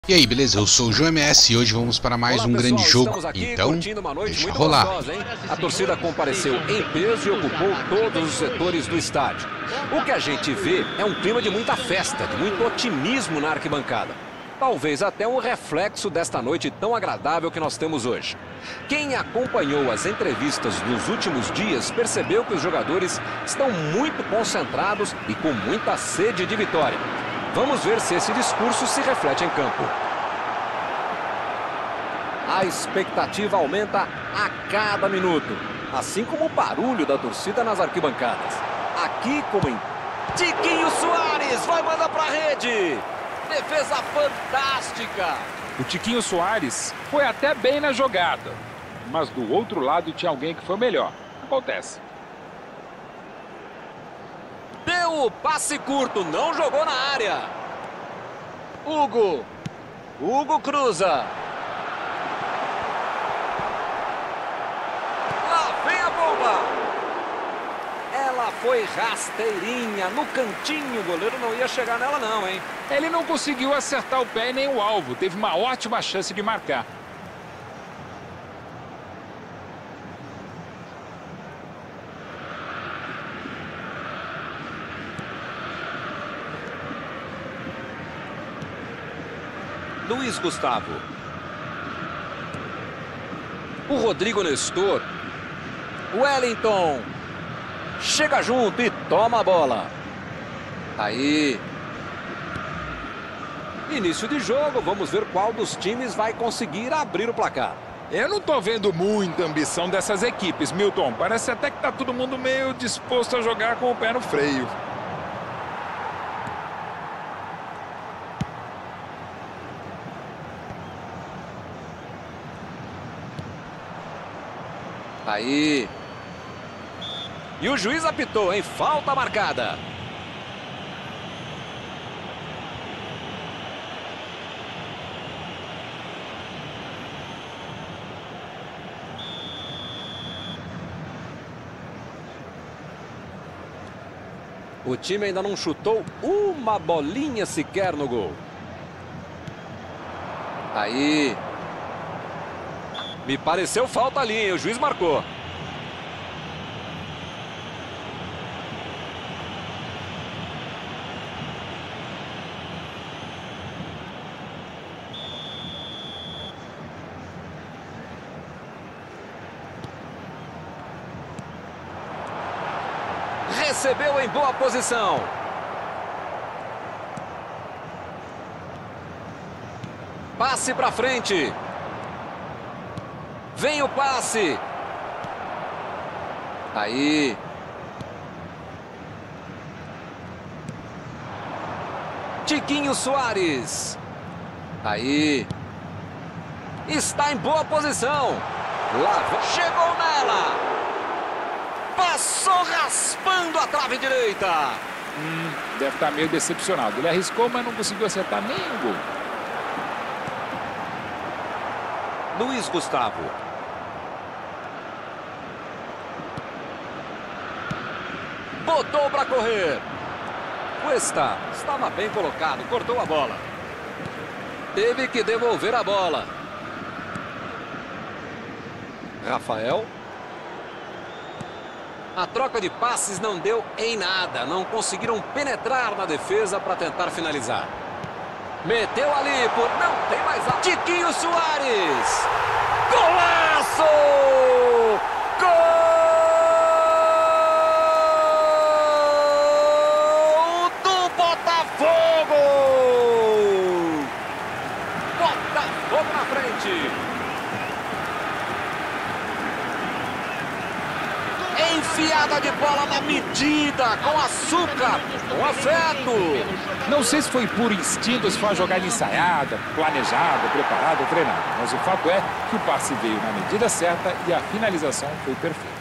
E aí, beleza? Eu sou o João MS e hoje vamos para mais um grande jogo, então deixa rolar. A torcida compareceu em peso e ocupou todos os setores do estádio. O que a gente vê é um clima de muita festa, de muito otimismo na arquibancada. Talvez até um reflexo desta noite tão agradável que nós temos hoje. Quem acompanhou as entrevistas nos últimos dias percebeu que os jogadores estão muito concentrados e com muita sede de vitória. Vamos ver se esse discurso se reflete em campo. A expectativa aumenta a cada minuto, assim como o barulho da torcida nas arquibancadas. Aqui como em Tiquinho Soares, vai mandar para a rede. Defesa fantástica. O Tiquinho Soares foi até bem na jogada, mas do outro lado tinha alguém que foi melhor. Acontece. Deu o passe curto, não jogou na área. Hugo cruza. Lá vem a bomba. Ela foi rasteirinha no cantinho. O goleiro não ia chegar nela não, hein? Ele não conseguiu acertar o pé nem o alvo. Teve uma ótima chance de marcar. Luiz Gustavo. O Rodrigo Nestor. Wellington. Chega junto e toma a bola. Aí. Início de jogo. Vamos ver qual dos times vai conseguir abrir o placar. Eu não tô vendo muita ambição dessas equipes, Milton. Parece até que tá todo mundo meio disposto a jogar com o pé no freio. Aí. E o juiz apitou, hein? Falta marcada. O time ainda não chutou uma bolinha sequer no gol. Aí. Me pareceu falta ali, hein? O juiz marcou. Recebeu em boa posição. Passe para frente. Vem o passe. Aí. Tiquinho Soares. Aí. Está em boa posição. Lá, chegou nela. Passou raspando a trave direita. Deve estar meio decepcionado. Ele arriscou, mas não conseguiu acertar nem o gol. Luiz Gustavo. Botou para correr. Cuesta estava bem colocado, cortou a bola. Teve que devolver a bola. Rafael. A troca de passes não deu em nada. Não conseguiram penetrar na defesa para tentar finalizar. Meteu ali por... Não tem mais... Tiquinho Soares. Golaço! Gol do Botafogo! Botafogo na frente. Enfiada de bola na medida, com açúcar, com afeto. Não sei se foi por instinto, se foi uma jogada ensaiada, planejada, preparada, treinada. Mas o fato é que o passe veio na medida certa e a finalização foi perfeita.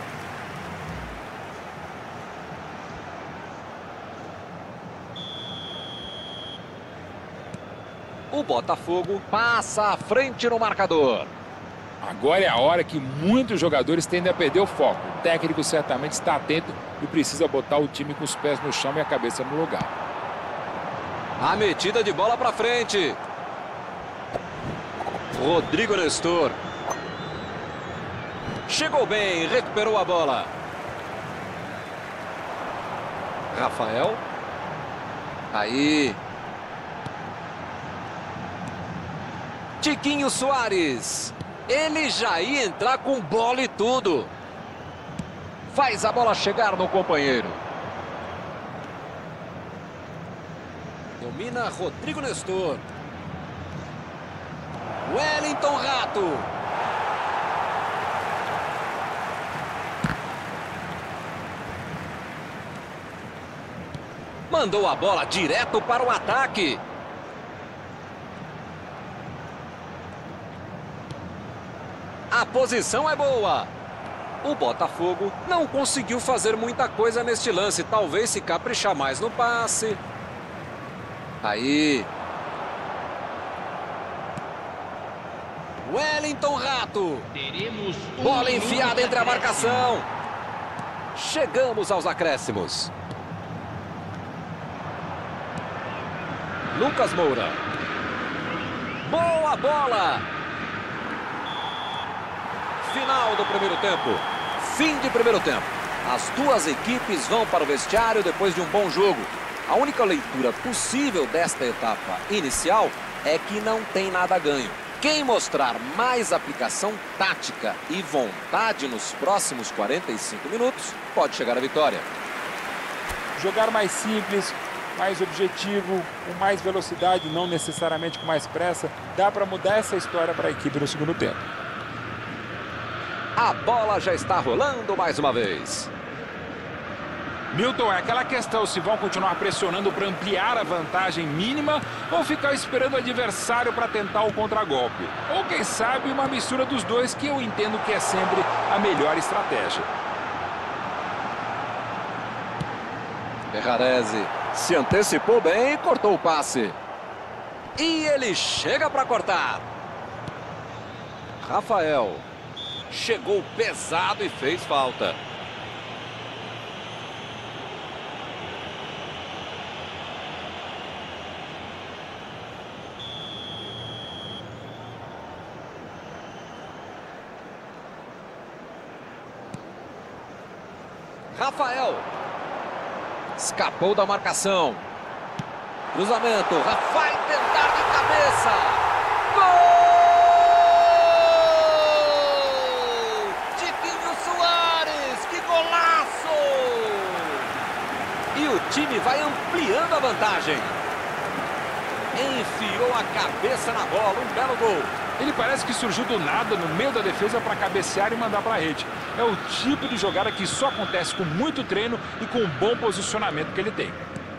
O Botafogo passa à frente no marcador. Agora é a hora que muitos jogadores tendem a perder o foco. O técnico certamente está atento e precisa botar o time com os pés no chão e a cabeça no lugar. A metida de bola para frente. Rodrigo Nestor. Chegou bem, recuperou a bola. Rafael. Aí. Tiquinho Soares. Ele já ia entrar com bola e tudo. Faz a bola chegar no companheiro. Domina Rodrigo Nestor. Wellington Rato. Mandou a bola direto para o ataque. A posição é boa. O Botafogo não conseguiu fazer muita coisa neste lance. Talvez se caprichar mais no passe. Aí. Wellington Rato. Bola enfiada entre a marcação. Chegamos aos acréscimos. Lucas Moura. Boa bola. Final do primeiro tempo. Fim de primeiro tempo. As duas equipes vão para o vestiário depois de um bom jogo. A única leitura possível desta etapa inicial é que não tem nada ganho. Quem mostrar mais aplicação tática e vontade nos próximos 45 minutos pode chegar à vitória. Jogar mais simples, mais objetivo, com mais velocidade, não necessariamente com mais pressa, dá para mudar essa história para a equipe no segundo tempo. A bola já está rolando mais uma vez. Milton, é aquela questão se vão continuar pressionando para ampliar a vantagem mínima ou ficar esperando o adversário para tentar o contragolpe. Ou quem sabe uma mistura dos dois, que eu entendo que é sempre a melhor estratégia. Ferrarese se antecipou bem e cortou o passe. E ele chega para cortar. Rafael. Chegou pesado e fez falta. Rafael. Escapou da marcação. Cruzamento. Vai tentar de cabeça. Gol! Tiquinho Soares. Que golaço! E o time vai ampliando a vantagem. Enfiou a cabeça na bola. Um belo gol. Ele parece que surgiu do nada no meio da defesa para cabecear e mandar para a rede. É o tipo de jogada que só acontece com muito treino e com um bom posicionamento que ele tem.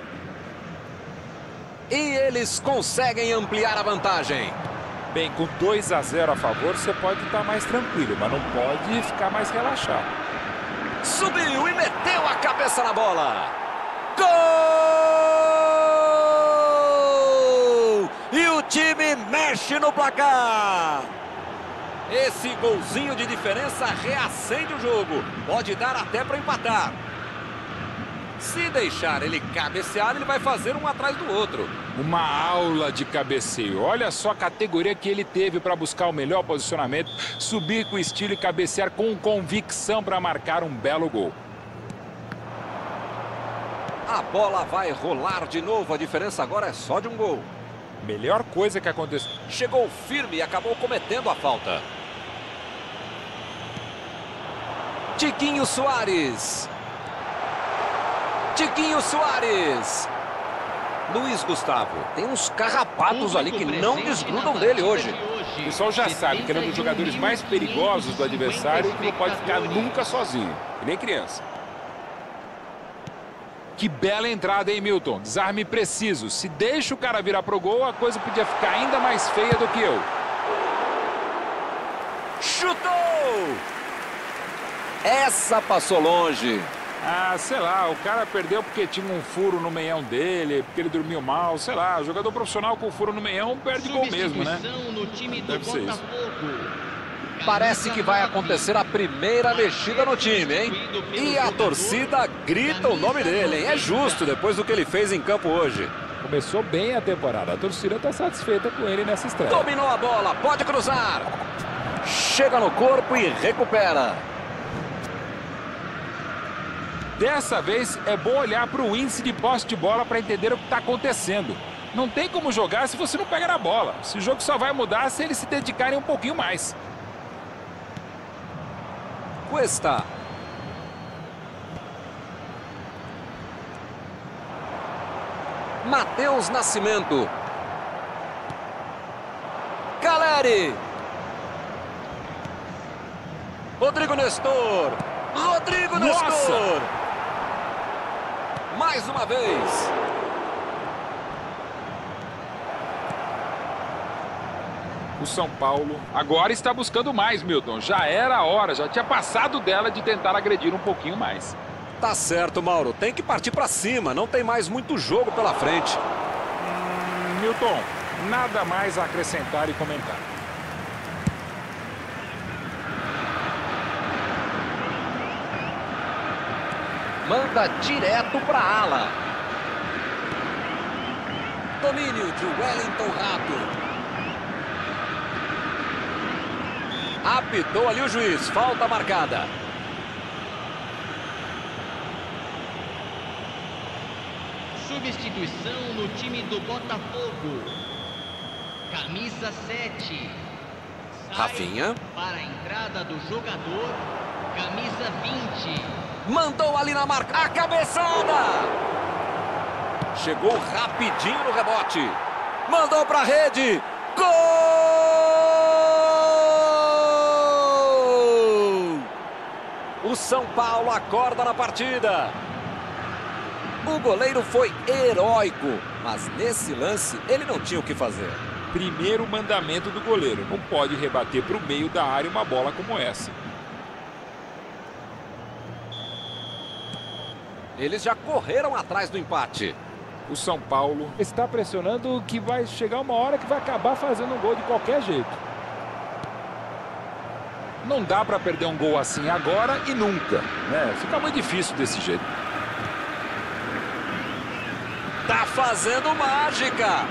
E eles conseguem ampliar a vantagem. Bem, com 2-0 a favor, você pode estar mais tranquilo, mas não pode ficar mais relaxado. Subiu e meteu a cabeça na bola. Gol! E o time mexe no placar. Esse golzinho de diferença reacende o jogo. Pode dar até para empatar. Se deixar ele cabecear, ele vai fazer um atrás do outro. Uma aula de cabeceio. Olha só a categoria que ele teve para buscar o melhor posicionamento, subir com estilo e cabecear com convicção para marcar um belo gol. A bola vai rolar de novo. A diferença agora é só de um gol. Melhor coisa que aconteceu. Chegou firme e acabou cometendo a falta. Tiquinho Soares. Tiquinho Soares. Luiz Gustavo. Tem uns carrapatos ali que não desgrudam dele hoje. O pessoal já sabe que ele é um dos jogadores mais perigosos do adversário e que não pode ficar nunca sozinho. E nem criança. Que bela entrada, hein, Milton? Desarme preciso. Se deixa o cara virar pro gol, a coisa podia ficar ainda mais feia do que eu. Chutou! Essa passou longe. Ah, sei lá, o cara perdeu porque tinha um furo no meião dele, porque ele dormiu mal, sei lá. Jogador profissional com furo no meião perde gol mesmo, né? Deve ser isso. Parece que vai acontecer a primeira mexida no time, hein? E a torcida grita o nome dele, hein? É justo depois do que ele fez em campo hoje. Começou bem a temporada. A torcida está satisfeita com ele nessa estreia. Dominou a bola, pode cruzar. Chega no corpo e recupera. Dessa vez é bom olhar para o índice de posse de bola para entender o que está acontecendo. Não tem como jogar se você não pega na bola. Esse jogo só vai mudar se eles se dedicarem um pouquinho mais. Cuesta. Matheus Nascimento. Caleri. Rodrigo Nestor. Rodrigo Nestor. Mais uma vez. O São Paulo agora está buscando mais, Milton. Já era a hora, já tinha passado dela de tentar agredir um pouquinho mais. Tá certo, Mauro. Tem que partir para cima. Não tem mais muito jogo pela frente. Milton, nada mais a acrescentar e comentar. Manda direto para a ala. Domínio de Wellington Rato. Apitou ali o juiz. Falta marcada. Substituição no time do Botafogo. Camisa 7. Rafinha. Para a entrada do jogador. Camisa 20. Mandou ali na marca. A cabeçada. Chegou rapidinho no rebote. Mandou para a rede. Gol! O São Paulo acorda na partida. O goleiro foi heróico, mas nesse lance ele não tinha o que fazer. Primeiro mandamento do goleiro: não pode rebater para o meio da área uma bola como essa. Eles já correram atrás do empate. O São Paulo está pressionando que vai chegar uma hora que vai acabar fazendo um gol de qualquer jeito. Não dá para perder um gol assim agora e nunca, né? Fica muito difícil desse jeito. Tá fazendo mágica.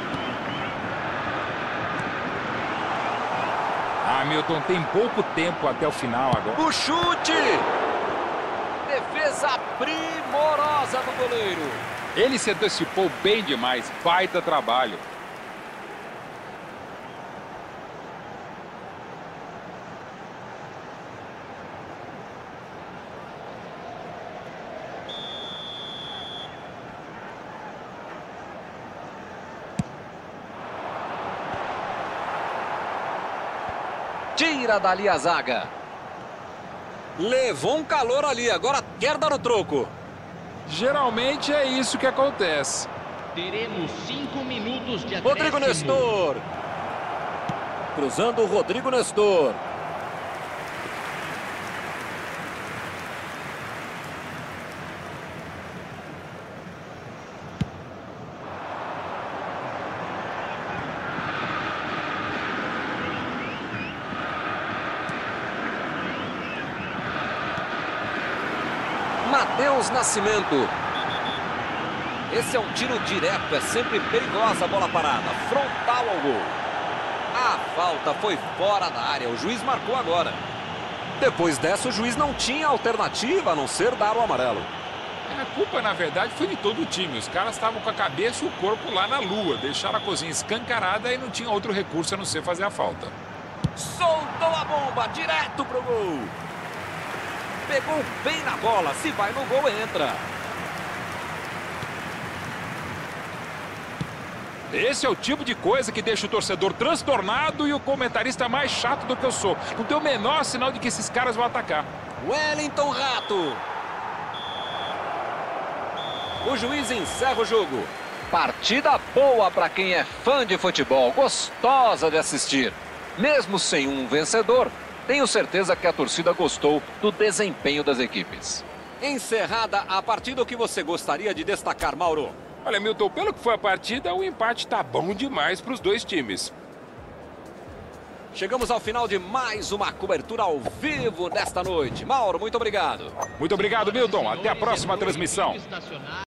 Milton, tem pouco tempo até o final agora. O chute. Defesa primorosa do goleiro. Ele se antecipou bem demais. Baita trabalho. Tira dali a zaga. Levou um calor ali, agora quer dar o troco. Geralmente é isso que acontece. Teremos 5 minutos de acréscimo. Rodrigo Nestor. Cruzando o Rodrigo Nestor. Matheus Nascimento. Esse é um tiro direto, é sempre perigosa a bola parada, frontal ao gol. A falta foi fora da área, o juiz marcou agora. Depois dessa, o juiz não tinha alternativa a não ser dar o amarelo. A culpa, na verdade, foi de todo o time. Os caras estavam com a cabeça e o corpo lá na lua. Deixaram a cozinha escancarada e não tinha outro recurso a não ser fazer a falta. Soltou a bomba, direto pro gol. Pegou bem na bola, se vai no gol, entra. Esse é o tipo de coisa que deixa o torcedor transtornado e o comentarista mais chato do que eu sou. Não tem o menor sinal de que esses caras vão atacar. Wellington Rato. O juiz encerra o jogo. Partida boa para quem é fã de futebol, gostosa de assistir. Mesmo sem um vencedor, tenho certeza que a torcida gostou do desempenho das equipes. Encerrada a partida, o que você gostaria de destacar, Mauro? Olha, Milton, pelo que foi a partida, o empate tá bom demais para os dois times. Chegamos ao final de mais uma cobertura ao vivo nesta noite. Mauro, muito obrigado. Muito obrigado, Milton. Até a próxima transmissão.